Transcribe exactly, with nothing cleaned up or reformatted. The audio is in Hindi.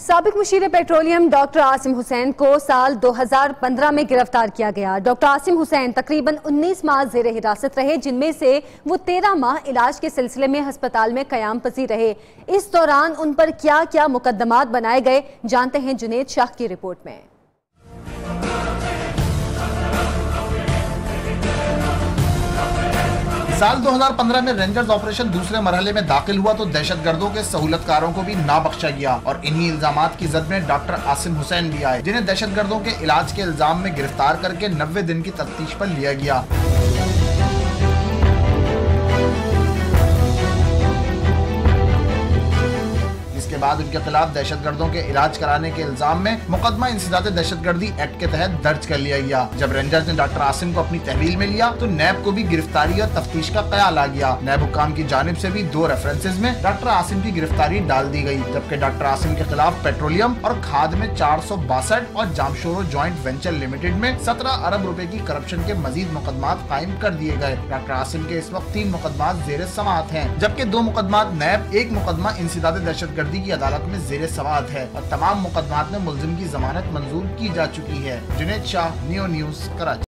साबिक मुशीर पेट्रोलियम डॉक्टर आसिम हुसैन को साल दो हज़ार पंद्रह में गिरफ्तार किया गया। डॉक्टर आसिम हुसैन तकरीबन उन्नीस माह जेर हिरासत रहे, जिनमें से वो तेरह माह इलाज के सिलसिले में अस्पताल में कयाम पजीर रहे। इस दौरान उन पर क्या क्या मुकदमात बनाए गए, जानते हैं जुनेद शाह की रिपोर्ट में। साल दो हज़ार पंद्रह में रेंजर्स ऑपरेशन दूसरे मरहले में दाखिल हुआ तो दहशतगर्दों के सहूलतकारों को भी ना बख्शा गया और इन्हीं इल्जामात की जद में डॉक्टर आसिम हुसैन भी आए, जिन्हें दहशतगर्दों के इलाज के इल्जाम में गिरफ्तार करके नब्बे दिन की तफ्तीश पर लिया गया। इसके बाद उनके खिलाफ दहशतगर्दों के इलाज कराने के इल्जाम में मुकदमा इंसदाद दहशतगर्दी एक्ट के तहत दर्ज कर लिया गया। जब रेंजर्स ने डॉक्टर आसिम को अपनी तहवील में लिया तो नैब को भी गिरफ्तारी और तफ्तीश का ख्याल आ गया। नैब हुक्काम की जानिब से भी दो रेफरेंसेज में डॉक्टर आसिम की गिरफ्तारी डाल दी गई, जबकि डॉक्टर आसिम के खिलाफ पेट्रोलियम और खाद में चार सौ बासठ और जामशोरो ज्वाइंट वेंचर लिमिटेड में सत्रह अरब रुपए की करप्शन के मजीद मुकदमात कायम कर दिए गए। डॉक्टर आसिम के इस वक्त तीन मुकदमात जेर समाअत हैं, जबकि दो मुकदमात नैब, एक मुकदमा इंसदाद दहशतगर्दी की अदालत में जेर समाअत है और तमाम मुकदमात में मुल्जिम की जमानत मंजूर की जा चुकी है। Junaid Shah, Neo News, Karachi.